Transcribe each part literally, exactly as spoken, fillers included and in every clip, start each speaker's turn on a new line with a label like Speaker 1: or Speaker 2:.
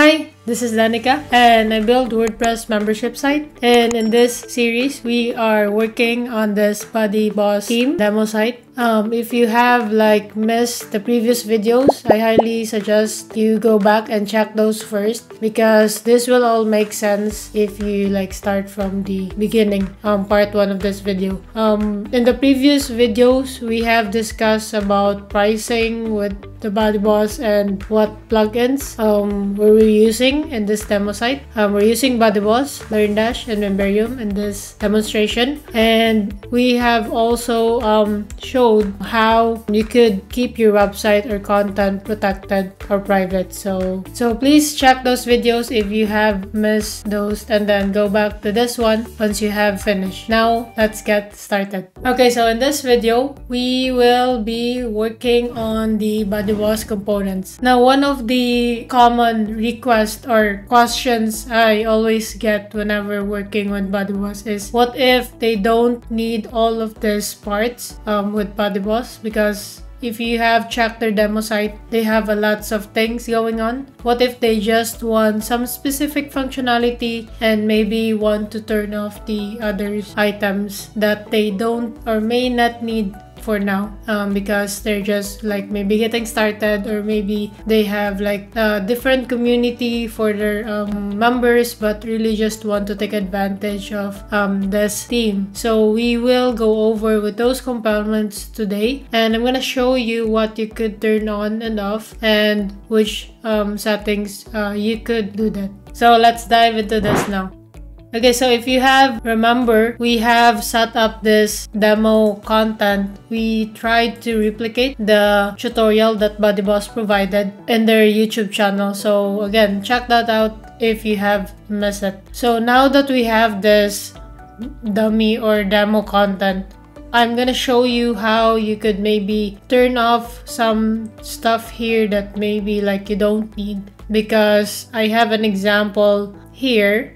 Speaker 1: Hi, this is Danica and I build WordPress membership site, and in this series we are working on this BodyBoss theme demo site. Um, if you have like missed the previous videos, I highly suggest you go back and check those first, because this will all make sense if you like start from the beginning, um, part one of this video. Um, in the previous videos, we have discussed about pricing with the BodyBoss and what plugins um, we were using in this demo site. Um, we're using BodyBoss, LearnDash, and Memberium in this demonstration, and we have also um, shown how you could keep your website or content protected or private. So so please check those videos if you have missed those, and then go back to this one once you have finished. Now let's get started. Okay, so in this video we will be working on the BodyBoss components. Now, one of the common requests or questions I always get whenever working with BodyBoss is, what if they don't need all of these parts um, with BodyBoss? Because if you have checked their demo site, they have a lots of things going on. What if they just want some specific functionality and maybe want to turn off the other items that they don't or may not need for now, um, because they're just like maybe getting started, or maybe they have like a different community for their um, members but really just want to take advantage of um, this theme. So we will go over with those components today, and I'm gonna show you what you could turn on and off and which um, settings uh, you could do that. So let's dive into this now. Okay, so if you have, remember, we have set up this demo content. We tried to replicate the tutorial that BodyBoss provided in their YouTube channel. So again, check that out if you have missed it. So now that we have this dummy or demo content, I'm gonna show you how you could maybe turn off some stuff here that maybe like you don't need, because I have an example here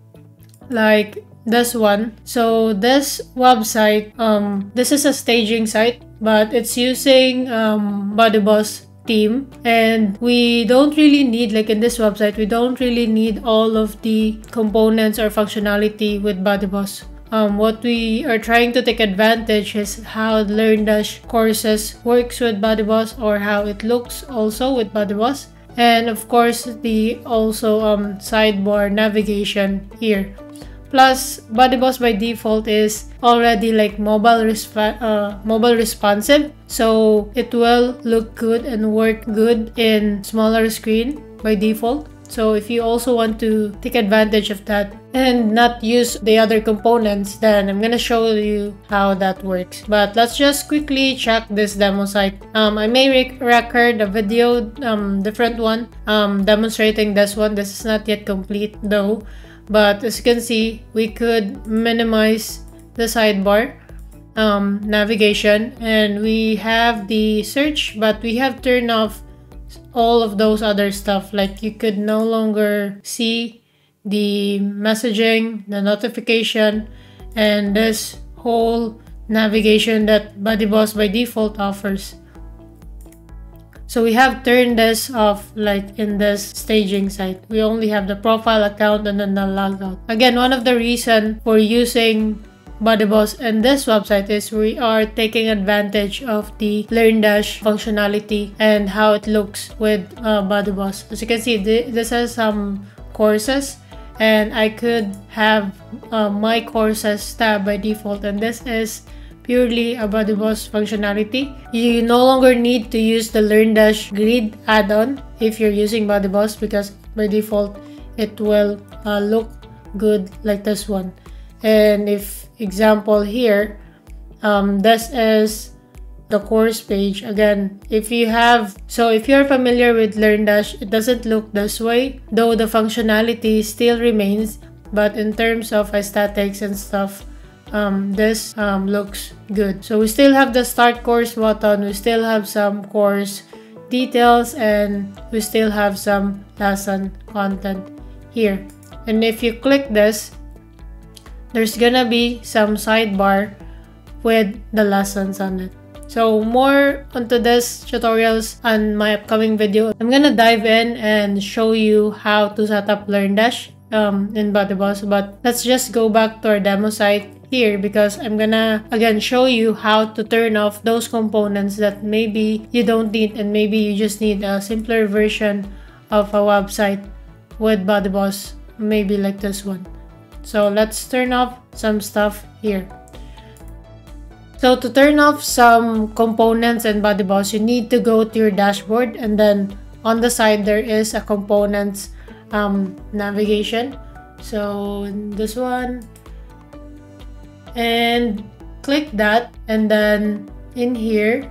Speaker 1: like this one. So this website, um this is a staging site, but it's using um BodyBoss theme, and we don't really need, like in this website, we don't really need all of the components or functionality with BodyBoss. Um, what we are trying to take advantage is how LearnDash courses works with BodyBoss, or how it looks also with BodyBoss, and of course the also um sidebar navigation here. Plus, BodyBoss by default is already like mobile resp uh, mobile responsive, so it will look good and work good in smaller screen by default. So if you also want to take advantage of that and not use the other components, then I'm gonna show you how that works. But let's just quickly check this demo site. Um, I may rec record a video, um, different one, um, demonstrating this one. This is not yet complete though. But as you can see, we could minimize the sidebar um, navigation, and we have the search, but we have turned off all of those other stuff. Like you could no longer see the messaging, the notification, and this whole navigation that BodyBoss by default offers. So we have turned this off, like in this staging site. We only have the profile, account, and then the logout. Again, one of the reasons for using BodyBoss in this website is we are taking advantage of the LearnDash functionality and how it looks with uh, BodyBoss. As you can see, th this has some courses, and I could have uh, my courses tab by default, and this is purely a BodyBoss functionality. You no longer need to use the LearnDash grid add-on if you're using BodyBoss, because by default it will uh, look good like this one. And if example here, um, this is the course page. Again, if you have, so if you're familiar with LearnDash, it doesn't look this way, though the functionality still remains, but in terms of aesthetics and stuff, Um, this um, looks good. So we still have the start course button, we still have some course details, and we still have some lesson content here. And if you click this, there's gonna be some sidebar with the lessons on it. So more onto this tutorials on my upcoming video. I'm gonna dive in and show you how to set up LearnDash um, in BodyBoss. But let's just go back to our demo site here, because I'm gonna again show you how to turn off those components that maybe you don't need, and maybe you just need a simpler version of a website with BodyBoss, maybe like this one. So let's turn off some stuff here. So to turn off some components in BodyBoss, you need to go to your dashboard, and then on the side there is a components um, navigation. So this one, and click that, and then in here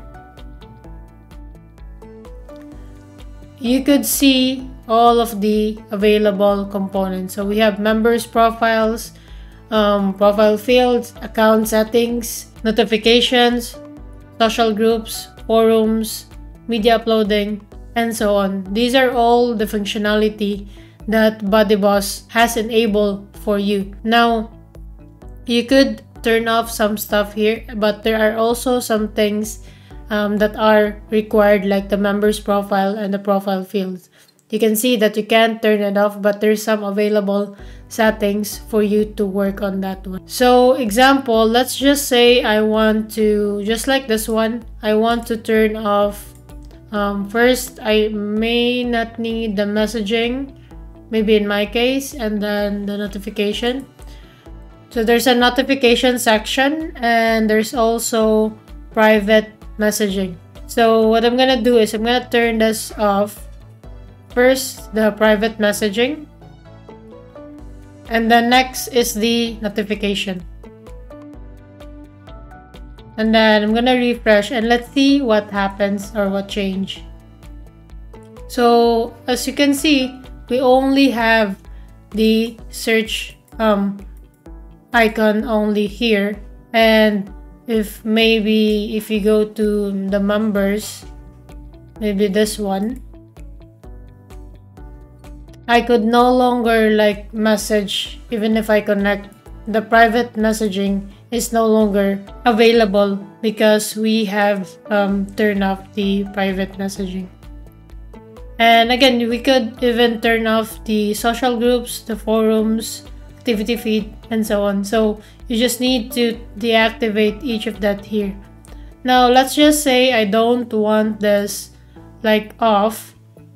Speaker 1: you could see all of the available components. So we have members profiles, um, profile fields, account settings, notifications, social groups, forums, media uploading, and so on. These are all the functionality that BodyBoss has enabled for you. Now, you could turn off some stuff here, but there are also some things um, that are required, like the members profile and the profile fields. You can see that you can't turn it off, but there's some available settings for you to work on that one. So example, let's just say I want to, just like this one, I want to turn off, um, first I may not need the messaging, maybe in my case, and then the notification. So there's a notification section, and there's also private messaging. So what I'm gonna do is I'm gonna turn this off. First, the private messaging, and then next is the notification. And then I'm gonna refresh, and let's see what happens or what change. So as you can see, we only have the search um, icon only here, and if maybe if you go to the members, maybe this one, I could no longer like message. Even if I connect, the private messaging is no longer available because we have um, turned off the private messaging. And again, we could even turn off the social groups, the forums, activity feed, and so on. So you just need to deactivate each of that here. Now let's just say I don't want this like off.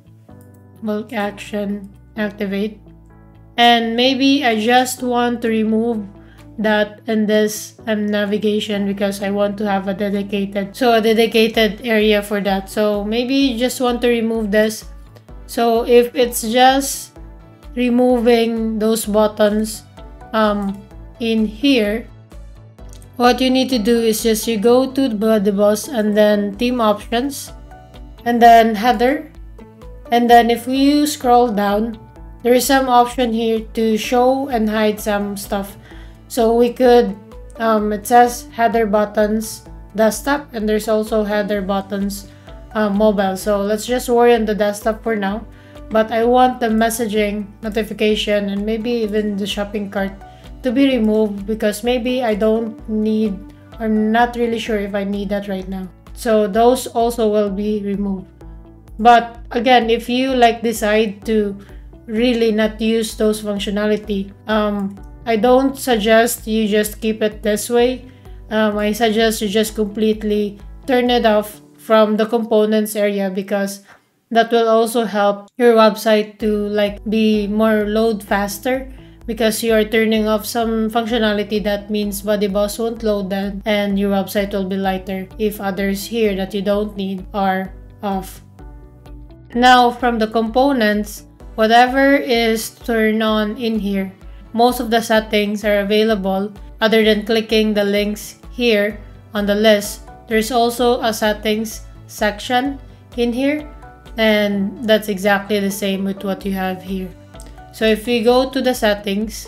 Speaker 1: Bulk action, activate, and maybe I just want to remove that in this um, navigation, because I want to have a dedicated so a dedicated area for that. So maybe you just want to remove this. So if it's just removing those buttons um, in here, what you need to do is just you go to BodyBoss and then theme options, and then header. And then if you scroll down, there is some option here to show and hide some stuff. So we could, um, it says header buttons desktop, and there's also header buttons uh, mobile. So let's just worry on the desktop for now. But I want the messaging, notification, and maybe even the shopping cart to be removed, because maybe I don't need, I'm not really sure if I need that right now. So those also will be removed. But again, if you like decide to really not use those functionality, um, I don't suggest you just keep it this way. Um, I suggest you just completely turn it off from the components area, because that will also help your website to like be more load faster, because you are turning off some functionality. That means BodyBoss won't load that, and your website will be lighter if others here that you don't need are off. Now from the components, whatever is turned on in here, most of the settings are available. Other than clicking the links here on the list, there's also a settings section in here, and that's exactly the same with what you have here. So if we go to the settings,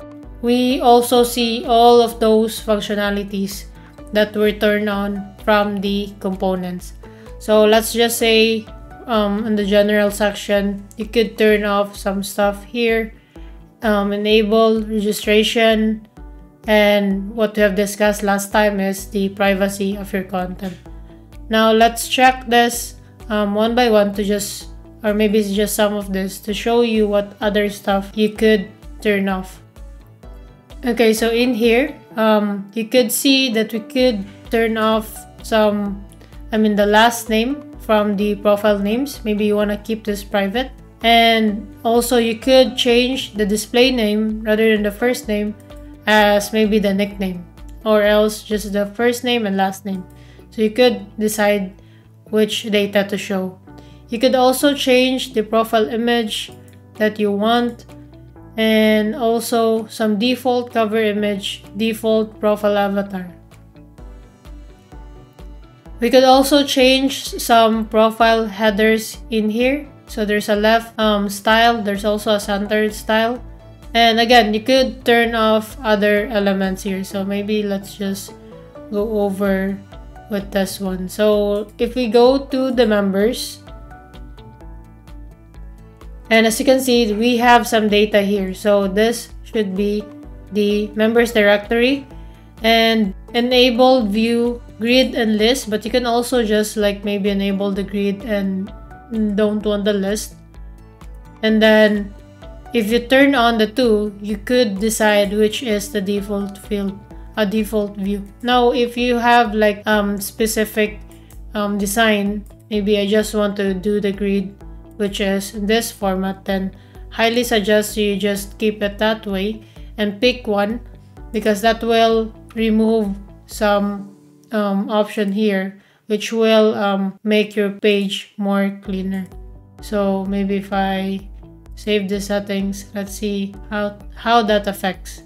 Speaker 1: we also see all of those functionalities that were turned on from the components. So let's just say um, in the general section, you could turn off some stuff here, um, enable registration, and what we have discussed last time is the privacy of your content. Now let's check this um, one by one to just, or maybe it's just some of this to show you what other stuff you could turn off. Okay, so in here, um, you could see that we could turn off some, I mean the last name from the profile names. Maybe you want to keep this private. And also you could change the display name rather than the first name as maybe the nickname, or else just the first name and last name. So you could decide which data to show. You could also change the profile image that you want, and also some default cover image, default profile avatar. We could also change some profile headers in here. So there's a left um, style, there's also a centered style. And again, you could turn off other elements here. So maybe let's just go over with this one. So if we go to the members, and as you can see, we have some data here. So this should be the members directory, and enable view grid and list, but you can also just like maybe enable the grid and don't want the list. And then if you turn on the two, you could decide which is the default field, a default view. Now if you have like um specific um design, maybe I just want to do the grid, which is this format, then highly suggest you just keep it that way and pick one, because that will remove some um, option here, which will um, make your page more cleaner. So maybe if I save the settings, let's see how, how that affects.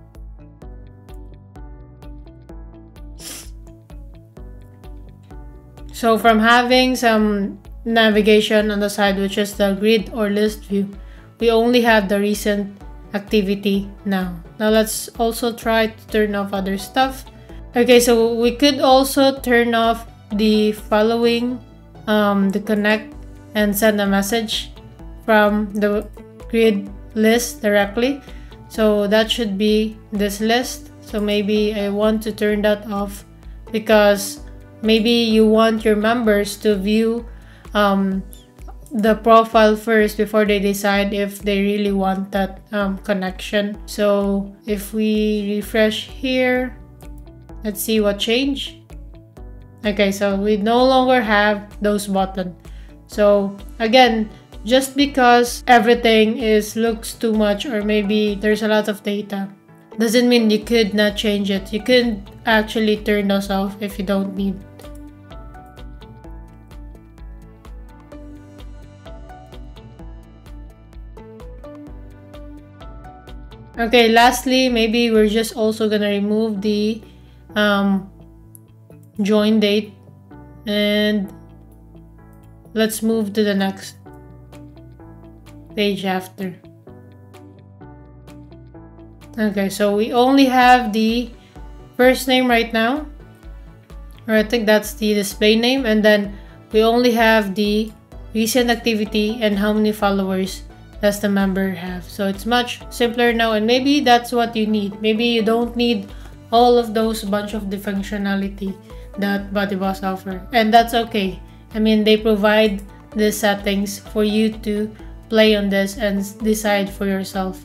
Speaker 1: So from having some navigation on the side, which is the grid or list view, we only have the recent activity now. Now let's also try to turn off other stuff. Okay, so we could also turn off the following, um, the connect and send a message from the grid list directly. So that should be this list. So maybe I want to turn that off, because maybe you want your members to view um, the profile first before they decide if they really want that um, connection. So if we refresh here, let's see what changed. Okay, so we no longer have those buttons. So again, just because everything is looks too much, or maybe there's a lot of data, doesn't mean you could not change it. You could actually turn those off if you don't need. Okay, lastly, maybe we're just also gonna remove the um, join date, and let's move to the next page after. Okay, so we only have the first name right now, or I think that's the display name, and then we only have the recent activity and how many followers does the member have. So it's much simpler now, and maybe that's what you need. Maybe you don't need all of those bunch of the functionality that BodyBoss offer, and that's okay. I mean, they provide the settings for you to play on this and decide for yourself.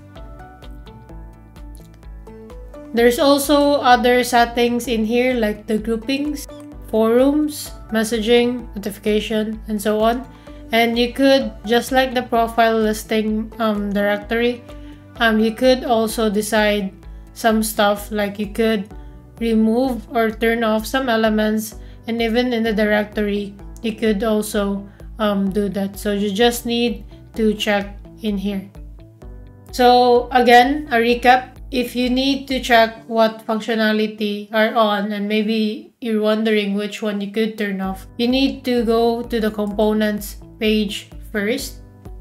Speaker 1: There's also other settings in here, like the groupings, forums, messaging, notification, and so on. And you could, just like the profile listing um, directory, um, you could also decide some stuff, like you could remove or turn off some elements, and even in the directory, you could also um, do that. So you just need to check in here. So again, a recap. If you need to check what functionality are on, and maybe you're wondering which one you could turn off, you need to go to the components page first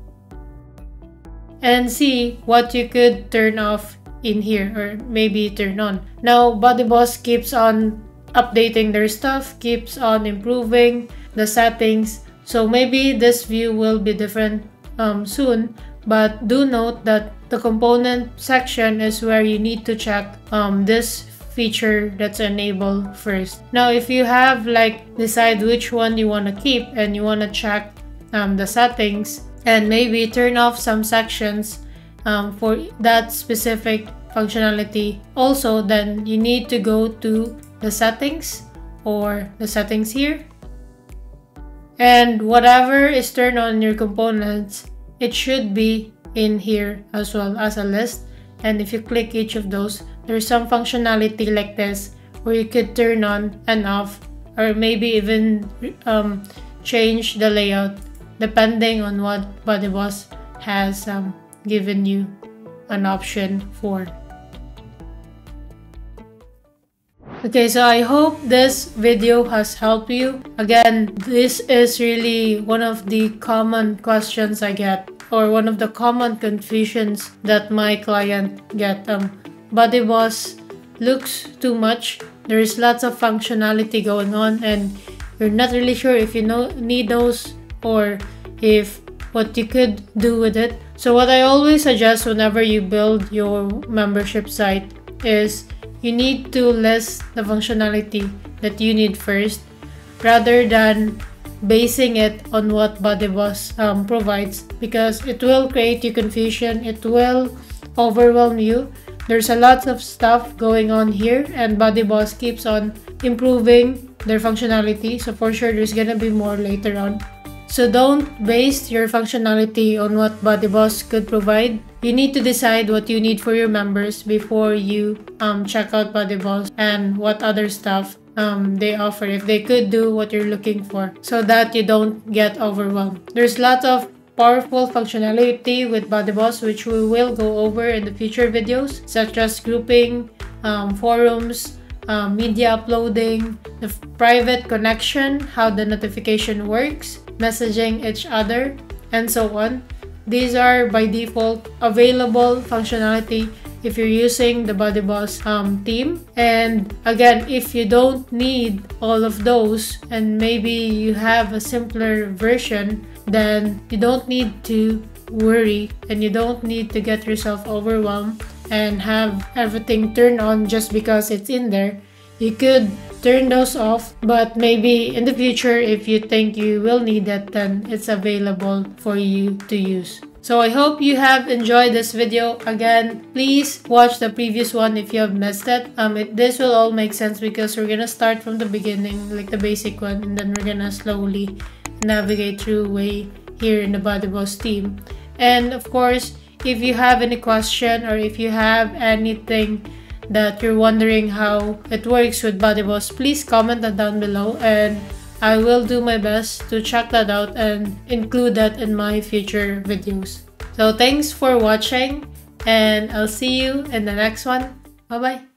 Speaker 1: and see what you could turn off in here, or maybe turn on. Now BodyBoss keeps on updating their stuff, keeps on improving the settings, so maybe this view will be different um, soon, but do note that the component section is where you need to check um, this feature that's enabled first. Now, if you have like decide which one you want to keep and you want to check um, the settings and maybe turn off some sections um, for that specific functionality also, then you need to go to the settings or the settings here, and whatever is turned on in your components, it should be in here as well as a list. And if you click each of those, there's some functionality like this where you could turn on and off, or maybe even um, change the layout depending on what BodyBoss has um, given you an option for. Okay, so I hope this video has helped you. Again, this is really one of the common questions I get, or one of the common confusions that my client get. Um, BodyBoss looks too much. There is lots of functionality going on and you're not really sure if you know need those or if what you could do with it. So what I always suggest whenever you build your membership site is you need to list the functionality that you need first, rather than basing it on what BodyBoss um, provides, because it will create you confusion, it will overwhelm you. There's a lot of stuff going on here and BodyBoss keeps on improving their functionality, so for sure there's gonna be more later on. So don't base your functionality on what BodyBoss could provide. You need to decide what you need for your members before you um, check out BodyBoss and what other stuff um, they offer, if they could do what you're looking for, so that you don't get overwhelmed. There's lots of powerful functionality with BodyBoss which we will go over in the future videos, such as grouping, um, forums, um, media uploading, the private connection, how the notification works, messaging each other, and so on. These are by default available functionality if you're using the BodyBoss um, theme. And again, if you don't need all of those and maybe you have a simpler version, then you don't need to worry and you don't need to get yourself overwhelmed and have everything turned on just because it's in there. You could turn those off, but maybe in the future, if you think you will need it, then it's available for you to use. So I hope you have enjoyed this video. Again, please watch the previous one if you have missed it. Um, it, this will all make sense because we're gonna start from the beginning, like the basic one, and then we're gonna slowly navigate through way here in the BodyBoss theme. And of course, if you have any question or if you have anything that you're wondering how it works with BodyBoss, please comment that down below and I will do my best to check that out and include that in my future videos. So thanks for watching and I'll see you in the next one. Bye bye.